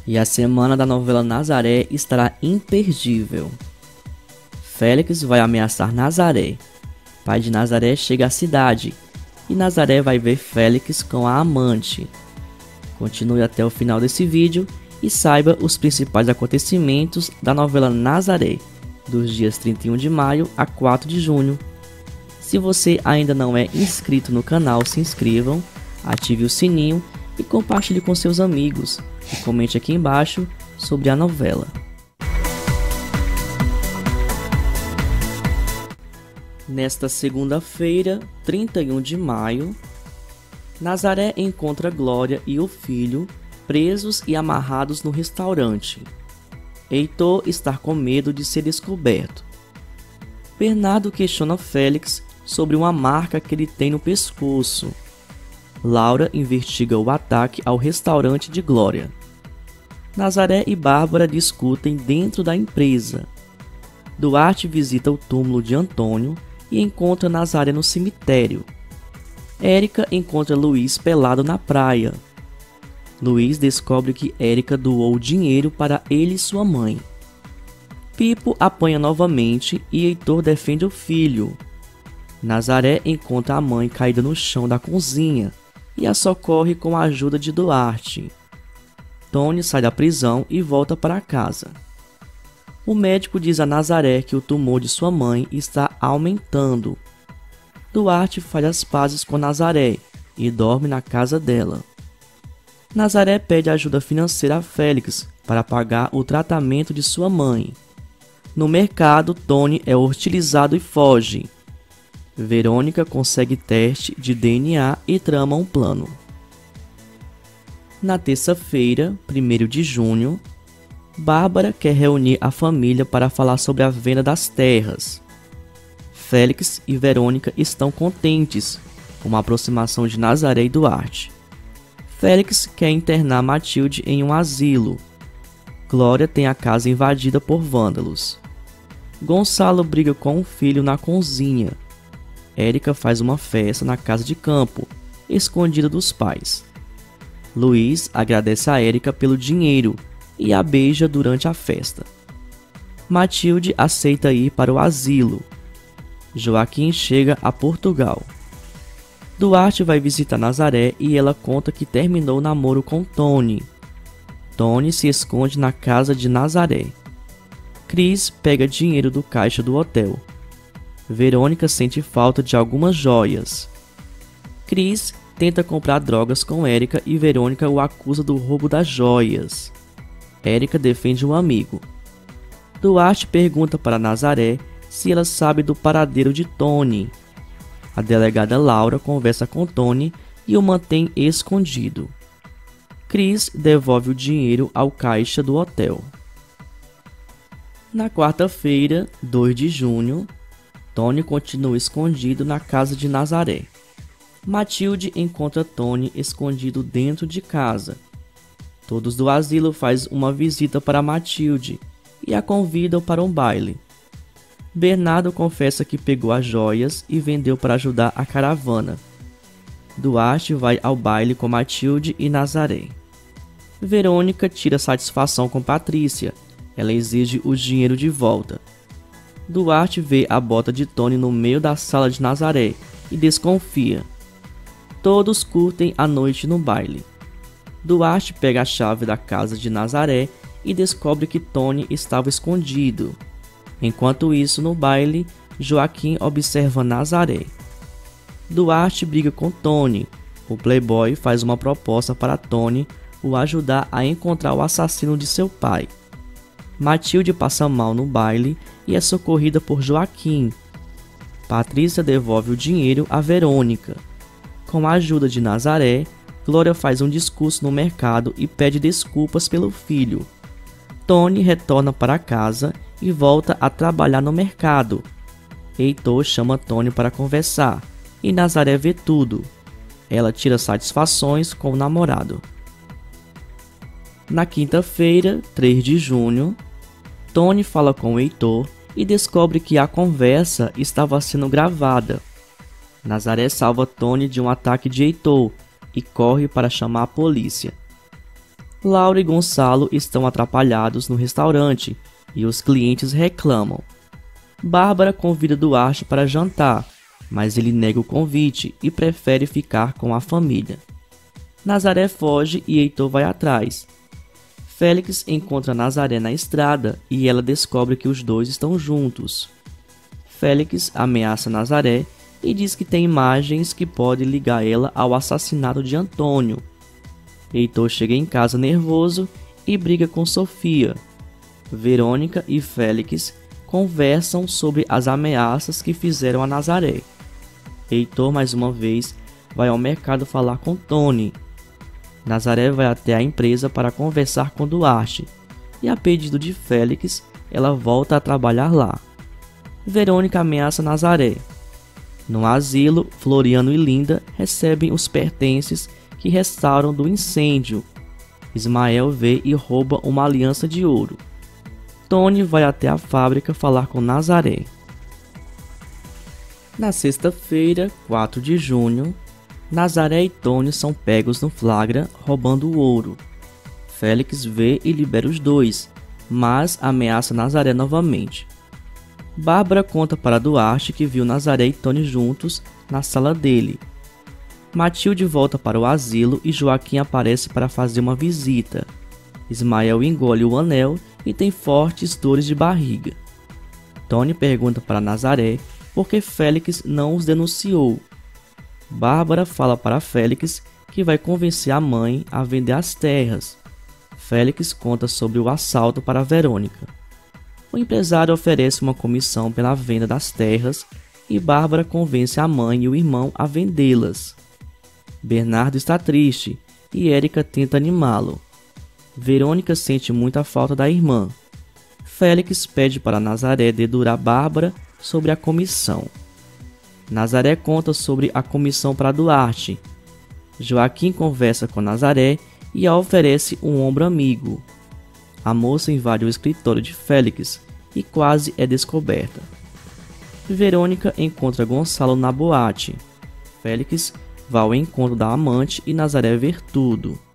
E a semana da novela Nazaré estará imperdível. Félix vai ameaçar Nazaré. Pai de Nazaré chega à cidade e Nazaré vai ver Félix com a amante. Continue até o final desse vídeo e saiba os principais acontecimentos da novela Nazaré, dos dias 31 de maio a 4 de junho. Se você ainda não é inscrito no canal, se inscrevam, ative o sininho e compartilhe com seus amigos. E comente aqui embaixo sobre a novela. Nesta segunda-feira, 31 de maio, Nazaré encontra Glória e o filho presos e amarrados no restaurante. Heitor está com medo de ser descoberto. Bernardo questiona Félix sobre uma marca que ele tem no pescoço. Laura investiga o ataque ao restaurante de Glória. Nazaré e Bárbara discutem dentro da empresa. Duarte visita o túmulo de Antônio e encontra Nazaré no cemitério. Érica encontra Luiz pelado na praia. Luiz descobre que Érica doou dinheiro para ele e sua mãe. Pipo apanha novamente e Heitor defende o filho. Nazaré encontra a mãe caída no chão da cozinha e a socorre com a ajuda de Duarte. Tony sai da prisão e volta para casa. O médico diz a Nazaré que o tumor de sua mãe está aumentando. Duarte faz as pazes com Nazaré e dorme na casa dela. Nazaré pede ajuda financeira a Félix para pagar o tratamento de sua mãe. No mercado, Tony é hostilizado e foge. Verônica consegue teste de DNA e trama um plano. Na terça-feira, 1º de junho, Bárbara quer reunir a família para falar sobre a venda das terras. Félix e Verônica estão contentes com a aproximação de Nazaré e Duarte. Félix quer internar Matilde em um asilo. Glória tem a casa invadida por vândalos. Gonçalo briga com o filho na cozinha. Érica faz uma festa na casa de campo, escondida dos pais. Luiz agradece a Érica pelo dinheiro e a beija durante a festa. Matilde aceita ir para o asilo. Joaquim chega a Portugal. Duarte vai visitar Nazaré e ela conta que terminou o namoro com Tony. Tony se esconde na casa de Nazaré. Cris pega dinheiro do caixa do hotel. Verônica sente falta de algumas joias. Cris tenta comprar drogas com Érica e Verônica o acusa do roubo das joias. Érica defende um amigo. Duarte pergunta para Nazaré se ela sabe do paradeiro de Tony. A delegada Laura conversa com Tony e o mantém escondido. Cris devolve o dinheiro ao caixa do hotel. Na quarta-feira, 2 de junho, Tony continua escondido na casa de Nazaré. Matilde encontra Tony escondido dentro de casa. Todos do asilo fazem uma visita para Matilde e a convidam para um baile. Bernardo confessa que pegou as joias e vendeu para ajudar a caravana. Duarte vai ao baile com Matilde e Nazaré. Verônica tira satisfação com Patrícia. Ela exige o dinheiro de volta. Duarte vê a bota de Tony no meio da sala de Nazaré e desconfia. Todos curtem a noite no baile. Duarte pega a chave da casa de Nazaré e descobre que Tony estava escondido. Enquanto isso, no baile, Joaquim observa Nazaré. Duarte briga com Tony. O playboy faz uma proposta para Tony o ajudar a encontrar o assassino de seu pai. Matilde passa mal no baile e é socorrida por Joaquim. Patrícia devolve o dinheiro a Verônica. Com a ajuda de Nazaré, Glória faz um discurso no mercado e pede desculpas pelo filho. Tony retorna para casa e volta a trabalhar no mercado. Heitor chama Tony para conversar e Nazaré vê tudo. Ela tira satisfações com o namorado. Na quinta-feira, 3 de junho, Tony fala com Heitor e descobre que a conversa estava sendo gravada. Nazaré salva Tony de um ataque de Heitor e corre para chamar a polícia. Laura e Gonçalo estão atrapalhados no restaurante e os clientes reclamam. Bárbara convida Duarte para jantar, mas ele nega o convite e prefere ficar com a família. Nazaré foge e Heitor vai atrás. Félix encontra Nazaré na estrada e ela descobre que os dois estão juntos. Félix ameaça Nazaré e diz que tem imagens que podem ligar ela ao assassinato de Antônio. Heitor chega em casa nervoso e briga com Sofia. Verônica e Félix conversam sobre as ameaças que fizeram a Nazaré. Heitor mais uma vez vai ao mercado falar com Tony. Nazaré vai até a empresa para conversar com Duarte e, a pedido de Félix, ela volta a trabalhar lá. Verônica ameaça Nazaré. No asilo, Floriano e Linda recebem os pertences que restaram do incêndio. Ismael vê e rouba uma aliança de ouro. Tony vai até a fábrica falar com Nazaré. Na sexta-feira, 4 de junho, Nazaré e Tony são pegos no flagra roubando o ouro. Félix vê e libera os dois, mas ameaça Nazaré novamente. Bárbara conta para Duarte que viu Nazaré e Tony juntos na sala dele. Matilde volta para o asilo e Joaquim aparece para fazer uma visita. Ismael engole o anel e tem fortes dores de barriga. Tony pergunta para Nazaré por que Félix não os denunciou. Bárbara fala para Félix que vai convencer a mãe a vender as terras. Félix conta sobre o assalto para Verônica. O empresário oferece uma comissão pela venda das terras e Bárbara convence a mãe e o irmão a vendê-las. Bernardo está triste e Érica tenta animá-lo. Verônica sente muita falta da irmã. Félix pede para Nazaré dedurar Bárbara sobre a comissão. Nazaré conta sobre a comissão para Duarte. Joaquim conversa com Nazaré e a oferece um ombro amigo. A moça invade o escritório de Félix e quase é descoberta. Verônica encontra Gonçalo na boate. Félix vai ao encontro da amante e Nazaré vê tudo.